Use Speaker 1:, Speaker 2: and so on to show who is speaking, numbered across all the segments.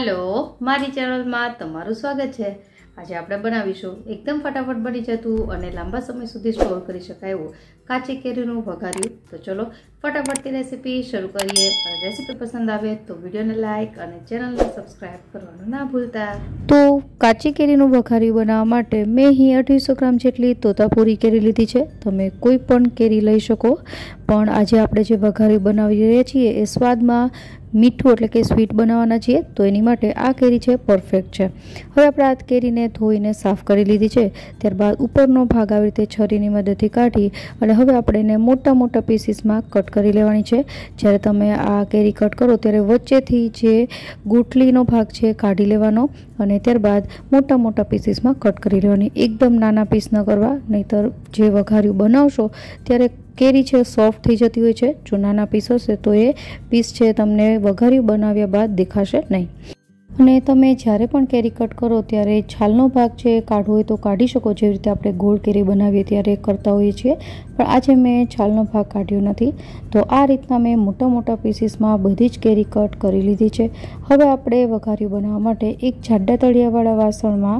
Speaker 1: Hello मारी channel में तमारुं स्वागत है। आज આપણે બનાવીશું એકદમ ફટાફટ બની જતું અને લાંબા સમય સુધી સ્ટોર કરી શકાય એવું કાચી કેરીનું વઘાર્યું। તો ચલો ફટાફટથી રેસીપી શરૂ કરીએ। અને રેસીપી પસંદ આવે તો વિડિયોને લાઈક અને ચેનલને સબસ્ક્રાઇબ કરવાનું ના ભૂલતા। તો કાચી કેરીનું વઘાર્યું બનાવવા માટે મેં અહીં 250 ગ્રામ જેટલી તોતાપુરી કેરી લીધી છે। તમે કોઈ પણ કેરી લઈ શકો, પણ આજે આપણે જે વઘાર્યું બનાવી રહ્યા છીએ એ સ્વાદમાં મીઠું એટલે કે સ્વીટ બનાવવાના છીએ, તો એની માટે આ કેરી છે પરફેક્ટ છે। હવે આપણે આ કેરીને ધોઈને સાફ કરી લીધી છે। ત્યારબાદ ઉપરનો ભાગ આવી રીતે છરીની મદદથી કાઢી અને હવે આપણે એને મોટા મોટા પીસીસમાં કટ કરી લેવાની છે। જ્યારે તમે આ કેરી કટ કરો ત્યારે વચ્ચેથી જે ગુઠલીનો ભાગ છે કાઢી લેવાનો અને ત્યારબાદ મોટા મોટા પીસીસમાં કટ કરી લેવાની। એકદમ નાના પીસ ન કરવા, નહીંતર જે વઘાર્યું બનાવશો ત્યારે કેરી છે સોફ્ટ થઈ જતી હોય છે। જો નાના પીસ હશે તો એ પીસ છે તમને વઘાર્યું બનાવ્યા બાદ દેખાશે નહીં। અને તમે જ્યારે પણ કેરી કટ કરો ત્યારે છાલનો ભાગ છે કાઢવો હોય તો કાઢી શકો, જેવી રીતે આપણે ગોળ કેરી બનાવીએ ત્યારે કરતા હોઈએ છીએ, પણ આજે મેં છાલનો ભાગ કાઢ્યો નથી। તો આ રીતના મેં મોટા મોટા પીસીસમાં બધી જ કેરી કટ કરી લીધી છે। હવે આપણે વઘાર્યું બનાવવા માટે એક જાડા તળિયાવાળા વાસણમાં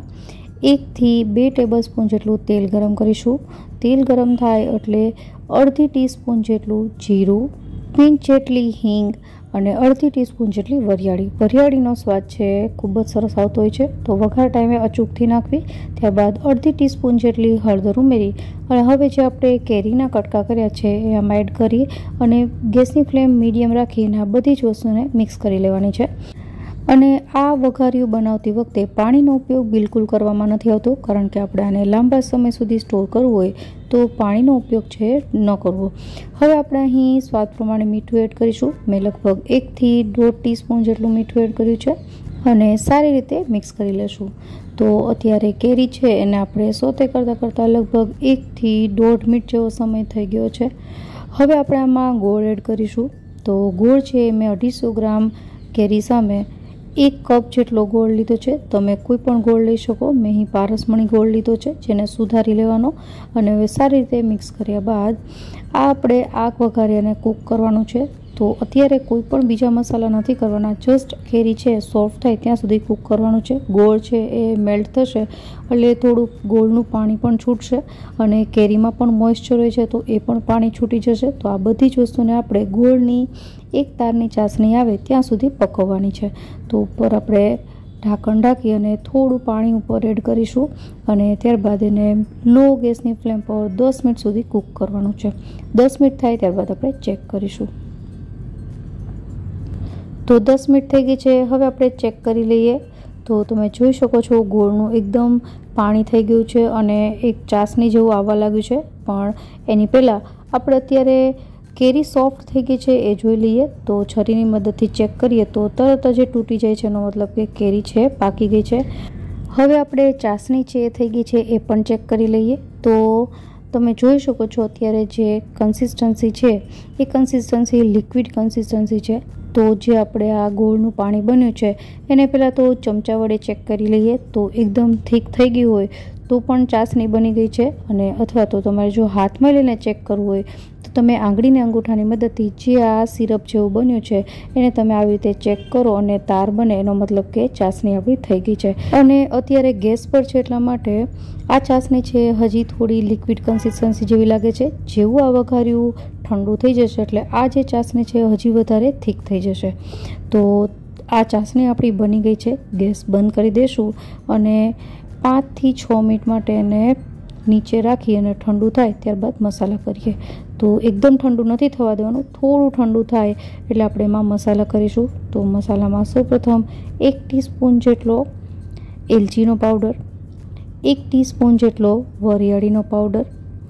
Speaker 1: 1 થી 2 ટેબલસ્પૂન જેટલું તેલ ગરમ કરીશું। તેલ ગરમ થાય એટલે અડધી ટીસ્પૂન જેટલું જીરું, પિંચ જેટલી હિંગ અને અડધી ટીસ્પૂન જેટલી વરિયાળીનો સ્વાદ છે ખૂબ જ સરસ આવતો હોય છે, તો વઘાર ટાઈમે અચૂકથી નાખવી। ત્યારબાદ અડધી ટીસ્પૂન જેટલી હળદર ઉમેરી અને હવે જે આપણે કેરીના કટકા કર્યા છે એ આમાં એડ કરી અને ગેસની ફ્લેમ મીડિયમ રાખીને આ બધી જ વસ્તુને મિક્સ કરી લેવાની છે। અને આ વઘાર્યું બનાવતી વખતે પાણીનો ઉપયોગ બિલકુલ કરવામાં નથી આવતો, કારણ કે આપણે આને લાંબા સમય સુધી સ્ટોર કરવું હોય તો પાણીનો ઉપયોગ છે ન કરવો। હવે આપણે અહીં સ્વાદ પ્રમાણે મીઠું એડ કરીશું। મેં લગભગ 1 થી 1.5 ટીસ્પૂન જેટલું મીઠું એડ કર્યું છે અને સારી રીતે મિક્સ કરી લેશું। તો અત્યારે કેરી છે એને આપણે સોતે કરતાં લગભગ 1 થી 1.5 મિનિટ જેવો સમય થઈ ગયો છે। હવે આપણે આમાં ગોળ એડ કરીશું। તો ગોળ છે મેં 250 ગ્રામ કેરી સામે 1 કપ જેટલો ગોળ લીધો છે। તમે કોઈ પણ ગોળ લઈ શકો, મેં અહીં પારસમણી ગોળ લીધો છે, જેને સુધારી લેવાનો અને હવે સારી રીતે મિક્સ કર્યા બાદ આપણે આગ વઘારીને કૂક કરવાનું છે। તો અત્યારે કોઈ પણ બીજા મસાલા નથી કરવાના, જસ્ટ કેરી છે સોફ્ટ થાય ત્યાં સુધી કૂક કરવાનું છે। ગોળ છે એ મેલ્ટ થશે એટલે થોડુંક ગોળનું પાણી પણ છૂટશે અને કેરીમાં પણ મોઇશ્ચર હોય છે તો એ પણ પાણી છૂટી જશે। તો આ બધી જ વસ્તુને આપણે ગોળની એક તારની ચાસણી આવે ત્યાં સુધી પકવવાની છે। તો ઉપર આપણે ઢાંકણ ઢાંકી અને થોડું પાણી ઉપર એડ કરીશું અને ત્યારબાદ એને લો ગેસની ફ્લેમ પર 10 મિનિટ સુધી કૂક કરવાનું છે। 10 મિનિટ થાય ત્યારબાદ આપણે ચેક કરીશું। તો 10 મિનિટ થઈ ગઈ છે। હવે આપણે ચેક કરી લઈએ તો તમે જોઈ શકો છો ગોળનું એકદમ પાણી થઈ ગયું છે અને એક ચાસણી જેવું આવવા લાગ્યું છે, પણ એની પહેલાં આપણે અત્યારે કેરી સોફ્ટ થઈ ગઈ છે એ જોઈ લઈએ। તો છરીની મદદથી ચેક કરીએ તો તરત જ તૂટી જાય છે, એનો મતલબ કે કેરી છે પાકી ગઈ છે। હવે આપણે ચાસણી છે એ થઈ ગઈ છે એ પણ ચેક કરી લઈએ। તો તમે જોઈ શકો છો અત્યારે જે કન્સિસ્ટન્સી છે એ કન્સિસ્ટન્સી લિક્વિડ કન્સિસ્ટન્સી છે। તો જે આપણે આ ગોળનું પાણી બન્યું છે એને પહેલાં તો ચમચા વડે ચેક કરી લઈએ। તો એકદમ થીક થઈ ગયું હોય તો પણ ચાસણી બની ગઈ છે, અને અથવા તો તમારે જો હાથમાં લઈને ચેક કરવું હોય તો તમે આંગળીને અંગૂઠાની મદદથી જે આ સિરપ જેવું બન્યું છે એને તમે આવી રીતે ચેક કરો અને તાર બને એનો મતલબ કે ચાસણી આપણી થઈ ગઈ છે। અને અત્યારે ગેસ પર છે એટલા માટે આ ચાસણી છે હજી થોડી લિક્વિડ કન્સિસ્ટન્સી જેવી લાગે છે। જેવું આ વઘાર્યું ઠંડુ થઈ જશે એટલે આ જે ચાસણી છે હજી વધારે થીક થઈ જશે। તો આ ચાસણી આપણી બની ગઈ છે। ગેસ બંધ કરી દઈશું અને 5 થી 6 મિનિટ માટે એને નીચે રાખી અને ઠંડુ થાય ત્યારબાદ મસાલા કરીએ। તો એકદમ ઠંડુ નથી થવા દેવાનું, થોડું ઠંડુ થાય એટલે આપણે એમાં મસાલા કરીશું। તો મસાલામાં સૌપ્રથમ 1 ટીસ્પૂન જેટલો એલચીનો પાવડર, 1 ટીસ્પૂન જેટલો વરિયાળીનો પાવડર,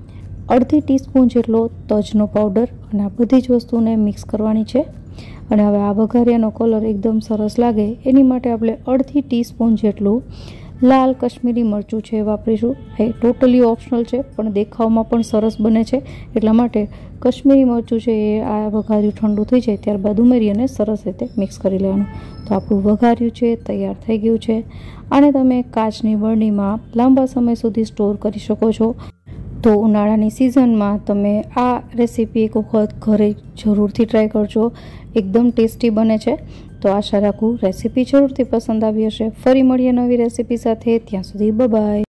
Speaker 1: અડધી ટીસ્પૂન જેટલો તજનો પાવડર અને આ બધી જ વસ્તુને મિક્સ કરવાની છે। અને હવે આ વઘારિયાનો કલર એકદમ સરસ લાગે એની માટે આપણે અડધી ટીસ્પૂન જેટલું લાલ કશ્મીરી મરચું છે વાપરીશું। એ ટોટલી ઓપ્શનલ છે, પણ દેખાવમાં પણ સરસ બને છે, એટલા માટે કશ્મીરી મરચું છે એ આ વઘાર્યું ઠંડુ થઈ જાય ત્યારબાદ ઉમેરી અને સરસ રીતે મિક્સ કરી લેવાનું। તો આપણું વઘાર્યું છે તૈયાર થઈ ગયું છે। આને તમે કાચની બરણીમાં લાંબા સમય સુધી સ્ટોર કરી શકો છો। તો ઉનાળાની સિઝનમાં તમે આ રેસીપી એક વખત ઘરે જરૂરથી ટ્રાય કરજો, એકદમ ટેસ્ટી બને છે। તો આશા રાખું રેસીપી જરૂરથી પસંદ આવી હશે. ફરી મળીએ નવી રેસીપી સાથે. ત્યાં સુધી બાય.